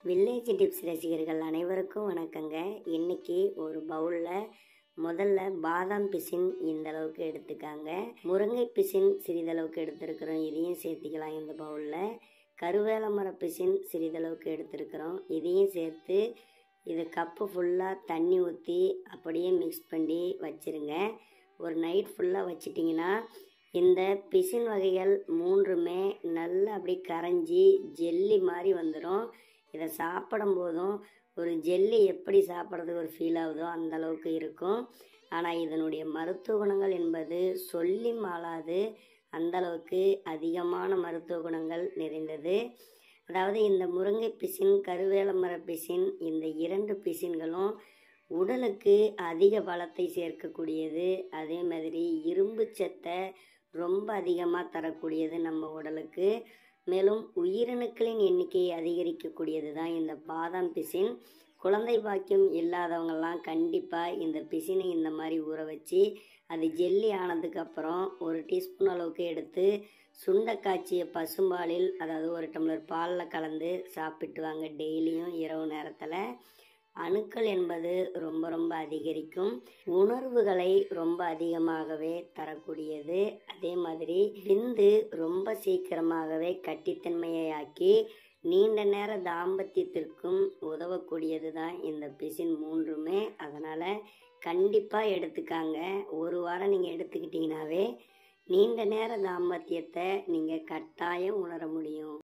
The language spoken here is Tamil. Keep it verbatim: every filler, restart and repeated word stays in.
வில்லேஜ் டிப்ஸ் ரசிகர்கள் அனைவருக்கும் வணக்கங்க. இன்னைக்கு ஒரு பவுலில் முதல்ல பாதாம் பிசின் இந்த அளவுக்கு எடுத்துக்காங்க. முருங்கை பிசின் சிறிதளவுக்கு எடுத்துருக்கிறோம், இதையும் சேர்த்திக்கலாம். இந்த பவுலில் கருவேல மர பிசின் சிறிதளவுக்கு எடுத்துருக்கிறோம், இதையும் சேர்த்து இது கப்பு ஃபுல்லாக தண்ணி ஊற்றி அப்படியே மிக்ஸ் பண்ணி வச்சுருங்க. ஒரு நைட் ஃபுல்லாக வச்சிட்டிங்கன்னா இந்த பிசின் வகைகள் மூன்றுமே நல்லா அப்படி கரைஞ்சி ஜெல்லி மாதிரி வந்துடும். இதை சாப்பிடும் போதும் ஒரு ஜெல்லி எப்படி சாப்பிட்றது ஒரு ஃபீல் ஆகுதோ அந்த அளவுக்கு இருக்கும். ஆனால் இதனுடைய மருத்துவ குணங்கள் என்பது சொல்லி மாளாது, அந்த அளவுக்கு அதிகமான மருத்துவ குணங்கள் நிறைந்தது. அதாவது இந்த முருங்கை பிசின், கருவேல மர பிசின், இந்த இரண்டு பிசின்களும் உடலுக்கு அதிக பலத்தை சேர்க்கக்கூடியது. அதே மாதிரி இரும்பு சத்தை ரொம்ப அதிகமாக தரக்கூடியது நம்ம உடலுக்கு. மேலும் உயிரணுக்களின் எண்ணிக்கையை அதிகரிக்கக்கூடியது தான் இந்த பாதாம் பிசின். குழந்தை பாக்கியம் இல்லாதவங்கெல்லாம் கண்டிப்பாக இந்த பிசினை இந்த மாதிரி ஊற வச்சு அது ஜெல்லி ஆனதுக்கப்புறம் ஒரு டீஸ்பூன் அளவுக்கு எடுத்து சுண்ட காய்ச்சிய பசும்பாலில், அதாவது ஒரு டம்ளர் பாலில் கலந்து சாப்பிட்டு வாங்க. டெய்லியும் இரவு நேரத்தில் அணுக்கள் என்பது ரொம்ப ரொம்ப அதிகரிக்கும். உணர்வுகளை ரொம்ப அதிகமாகவே தரக்கூடியது. அதே மாதிரி விந்து ரொம்ப சீக்கிரமாகவே கட்டித்தன்மையை ஆக்கி நீண்ட நேர தாம்பத்தியத்திற்கும் உதவக்கூடியது தான் இந்த பிசின் மூன்றுமே. அதனால் கண்டிப்பாக எடுத்துக்காங்க. ஒரு வாரம் நீங்கள் எடுத்துக்கிட்டிங்கனாவே நீண்ட நேர தாம்பத்தியத்தை நீங்கள் கட்டாயம் உணர முடியும்.